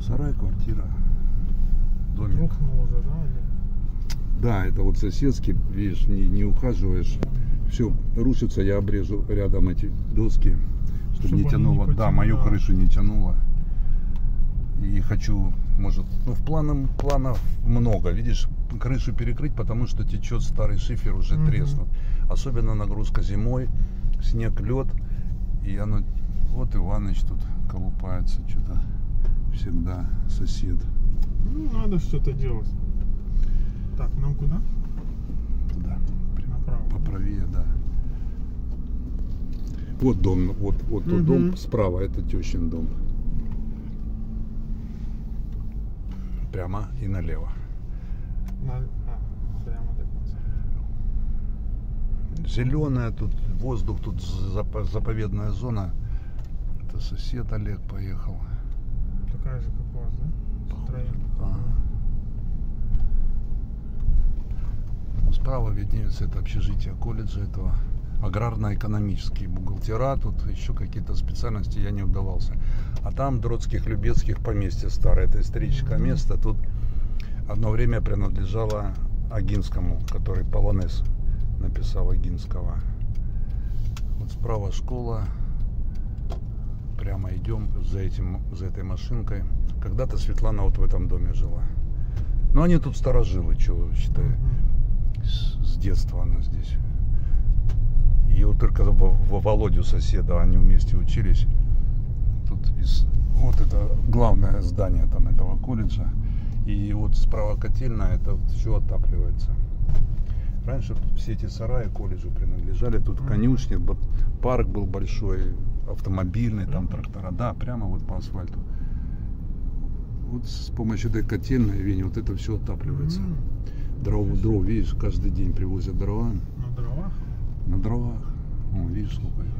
Сарай, квартира, домик. Рухнул уже, да? Да, это вот соседский, видишь, не ухаживаешь. Все рушится, я обрежу рядом эти доски, чтобы не тянуло. Да, мою крышу не тянуло. И хочу, может, ну, планов много, видишь, крышу перекрыть, потому что течет старый шифер, уже треснут. Особенно нагрузка зимой, снег, лед. И оно, вот Иваныч тут колупается, что-то всегда сосед. Ну, надо что-то делать. Так, нам куда? Туда, Направо. поправее, да. Вот дом, вот тот дом справа, это тещин дом. Прямо и налево. Прямо так. Зеленая тут, воздух, тут заповедная зона. Это сосед Олег поехал. Такая же, как у вас, да? Строение. Справа виднеется это общежитие колледжа этого. Аграрно-экономические бухгалтера, тут еще какие-то специальности, я не удавался. А там Дротских, Любецких поместье старое, это историческое место. Тут одно время принадлежало Агинскому, который полонез написал Агинского. Вот справа школа. Прямо идем за этой машинкой. Когда-то Светлана вот в этом доме жила. Но они тут старожилы, чего считаю. С детства она здесь. И вот только Володю соседа, они вместе учились. Тут вот это главное здание там этого колледжа. И вот справа котельная, это все отапливается. Раньше тут все эти сараи колледжу принадлежали. Тут конюшни, парк был большой, автомобильный, там трактора. Да, прямо вот по асфальту. Вот с помощью этой котельной, Веня, вот это все отапливается. Дров, видишь, каждый день привозят дрова. На дровах? На дровах. О, видишь, сколько их.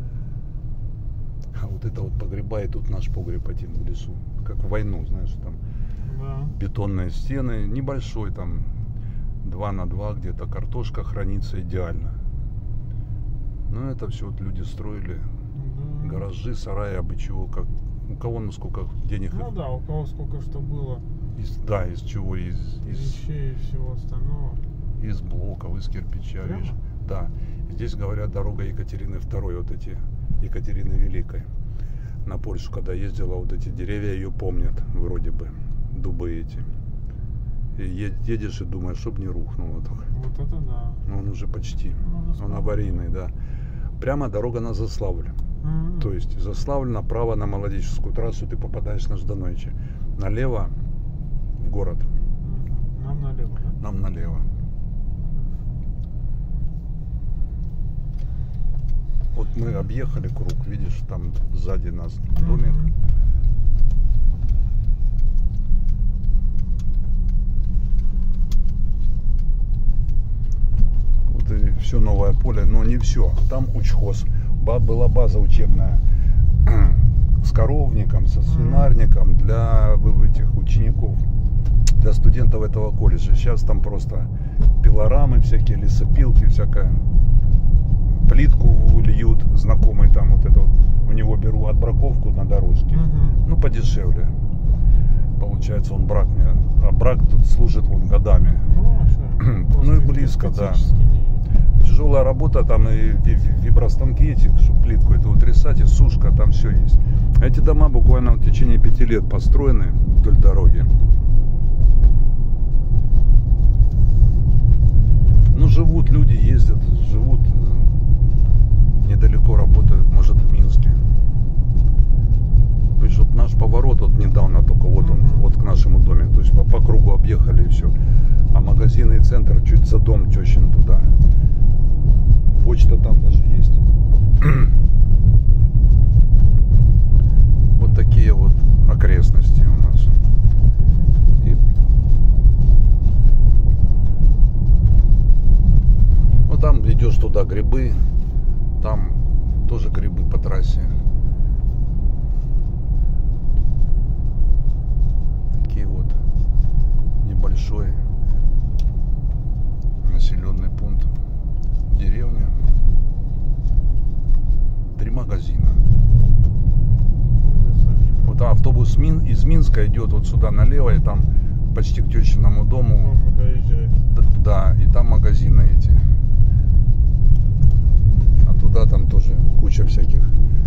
А вот это вот погреба, и тут наш погреб один в лесу. Как в войну, знаешь, там бетонные стены, небольшой, там 2 на 2 где-то, картошка хранится идеально. Но это все вот люди строили. Гаражи, сараи, абы чего, как у кого ну сколько денег. Ну да, у кого сколько что было. Из чего? Из вещей и всего остального. Из блоков, из кирпича, видишь? Да. Здесь, говорят, дорога Екатерины II, вот эти, Екатерины Великой. На Польшу, когда ездила, вот эти деревья ее помнят, вроде бы, дубы эти. И едешь и думаешь, чтоб не рухнуло. Так. Вот это да. Но он уже почти, он аварийный, да. Прямо дорога на Заславль. То есть Заславль направо на Молодеческую трассу ты попадаешь на Ждановича. Налево в город. Нам налево, да? Нам налево. Вот мы объехали круг, видишь, там сзади нас домик. Вот и все новое поле, но не все. Там учхоз. Была база учебная с коровником, со свинарником для этих учеников, для студентов этого колледжа. Сейчас там просто пилорамы всякие, лесопилки, всякая. Плитку льют, знакомый там вот это вот, у него беру отбраковку на дорожке, ну подешевле. Получается, он брак мне, а брак тут служит вон годами. Ну и близко, да. Тяжелая работа, там и вибростанки эти, чтобы плитку эту утрясать, и сушка, там все есть. Эти дома буквально в течение 5 лет построены вдоль дороги. Ну живут люди, ездят, живут. Недалеко работают, может в Минске. То есть вот наш поворот вот недавно только вот он, вот к нашему доме. То есть по кругу объехали и все. А магазинный центр чуть за дом тещин туда. Почта там даже есть. Вот такие вот окрестности у нас. И ну там идешь туда, грибы. Там тоже грибы по трассе. Такие вот небольшой населенный пункт. Деревня. 3 магазина. Вот автобус из Минска идет вот сюда налево, и там почти к тещиному дому. Мама доезжает. Да, и там магазины эти. А туда там тоже куча всяких